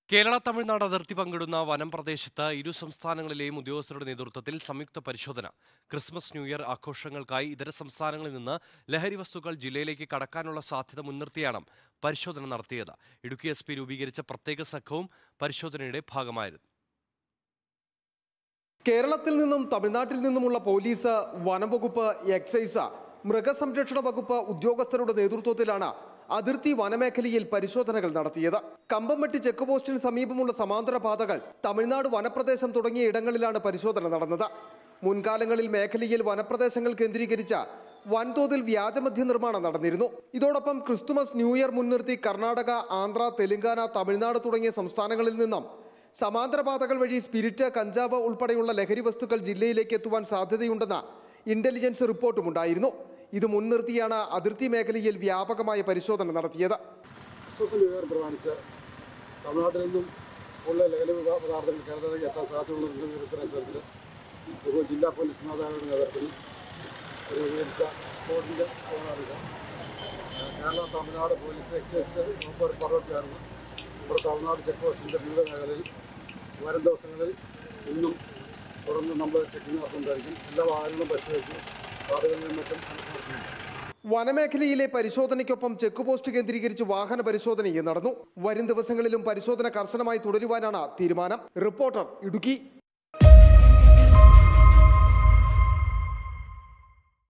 കേരള തമിഴ്നാട് അതിർത്തി പങ്കിടുന്ന വനം പ്രദേശത്ത് ഇരു സംസ്ഥാനങ്ങളിലെയും ഉദ്യോഗസ്ഥരുടെ നേതൃത്വത്തിൽ സംയുക്ത പരിശോധന. ക്രിസ്മസ് ന്യൂ ഇയർ ആഘോഷങ്ങൾക്കായി ഇതര സംസ്ഥാനങ്ങളിൽ നിന്ന് ലഹരി വസ്തുക്കൾ ജില്ലയിലേക്ക് കടക്കാനുള്ള സാധ്യത മുൻനിർത്തിയാണ് പരിശോധന നടത്തിയത്. ഇടുക്കി SP രൂപീകരിച്ച പ്രത്യേക സംഘവും പരിശോധനയുടെ ഭാഗമായിരുന്നു. കേരളത്തിൽ നിന്നും തമിഴ്നാട്ടിൽ നിന്നുമുള്ള പോലീസ്, വനംവകുപ്പ്, എക്സൈസ്, മൃഗസംരക്ഷണ വകുപ്പ് ഉദ്യോഗസ്ഥരുടെ നേതൃത്വത്തിലാണ് അതിർത്തി വനമേഖലയിൽ പരിശോധനകൾ നടത്തിയത്. കമ്പംമെട്ടി ചെക്ക് പോസ്റ്റിന് സമീപമുള്ള സമാന്തര പാതകൾ, തമിഴ്നാട് വനപ്രദേശം തുടങ്ങിയ ഇടങ്ങളിലാണ് പരിശോധന നടന്നത്. മുൻകാലങ്ങളിൽ മേഖലയിൽ വനപ്രദേശങ്ങൾ കേന്ദ്രീകരിച്ച വൻതോതിൽ വ്യാജമദ്യ നിർമ്മാണം നടന്നിരുന്നു. ഇതോടൊപ്പം ക്രിസ്തുമസ് ന്യൂ ഇയർ മുൻനിർത്തി കർണാടക, ആന്ധ്ര, തെലങ്കാന, തമിഴ്നാട് തുടങ്ങിയ സംസ്ഥാനങ്ങളിൽ നിന്നും സമാന്തര പാതകൾ വഴി സ്പിരിറ്റ്, കഞ്ചാവ് ഉൾപ്പെടെയുള്ള ലഹരി വസ്തുക്കൾ ജില്ലയിലേക്ക് എത്തുവാൻ സാധ്യതയുണ്ടെന്ന ഇന്റലിജൻസ് റിപ്പോർട്ടുമുണ്ടായിരുന്നു. ഇത് മുൻനിർത്തിയാണ് അതിർത്തി മേഖലയിൽ വ്യാപകമായ പരിശോധന നടത്തിയത്. ക്രിസ്മസ് ന്യൂ ഇയർ പ്രമാണിച്ച് തമിഴ്നാട്ടിൽ നിന്നും ഉള്ള ലഹരി പദാർത്ഥങ്ങൾ കേരളത്തിലേക്ക് എത്താൻ സാധ്യതയുള്ളതിനനുസരിച്ച് ഇപ്പോൾ ജില്ലാ പോലീസ് മേധാവിയുടെ നേതൃത്വത്തിൽ രൂപീകരിച്ച സ്കോഡിൻ്റെ കേരള തമിഴ്നാട് പോലീസ് എക്സൈസ് വകുപ്പ് ചേർന്ന് ഇവിടെ തമിഴ്നാട് ചെക്ക് പോസ്റ്റിൻ്റെ വിവിധ മേഖലയിൽ വരും ദിവസങ്ങളിൽ ഇന്നും തുടർന്ന് നമ്മൾ ചെക്കിങ് നടത്തുന്നതായിരിക്കും. എല്ലാ വാഹനങ്ങളും പരിശോധിച്ച് പാതകളിലും മറ്റും വനമേഖലയിലെ പരിശോധനയ്ക്കൊപ്പം ചെക്ക് പോസ്റ്റ് കേന്ദ്രീകരിച്ച് വാഹന പരിശോധനയും നടന്നു. വരും ദിവസങ്ങളിലും പരിശോധന കർശനമായി തുടരുവാനാണ് തീരുമാനം. റിപ്പോർട്ടർ, ഇടുക്കി.